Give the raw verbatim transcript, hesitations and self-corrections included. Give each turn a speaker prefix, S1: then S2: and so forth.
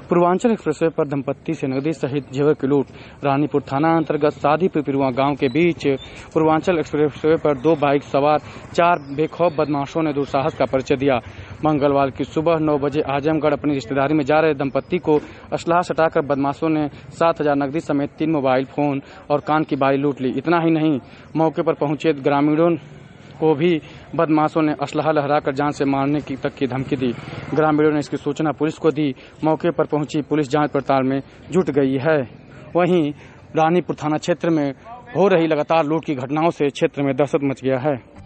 S1: Purvanchal expressway पर दंपत्ति से नकदी सहित जेवर की लूट। रानीपुर थाना अंतर्गत साधी पिपरुआ गांव के बीच पूर्वांचल एक्सप्रेसवे पर दो बाइक सवार चार बेखौफ बदमाशों ने दुस्साहस का परिचय दिया। मंगलवार की सुबह नौ बजे आजमगढ़ अपनी रिश्तेदारी में जा रहे दंपत्ति को असलाह सटाकर बदमाशों ने सात हजार नकदी समेत तीन मोबाइल फोन और कान की बाली लूट ली। इतना ही नहीं, मौके पर पहुंचे ग्रामीणों को भी बदमाशों ने असलाह लहराकर जान से मारने की तक की धमकी दी। ग्रामीणों ने इसकी सूचना पुलिस को दी। मौके पर पहुंची पुलिस जांच पड़ताल में जुट गई है। वहीं रानीपुर थाना क्षेत्र में हो रही लगातार लूट की घटनाओं से क्षेत्र में दहशत मच गया है।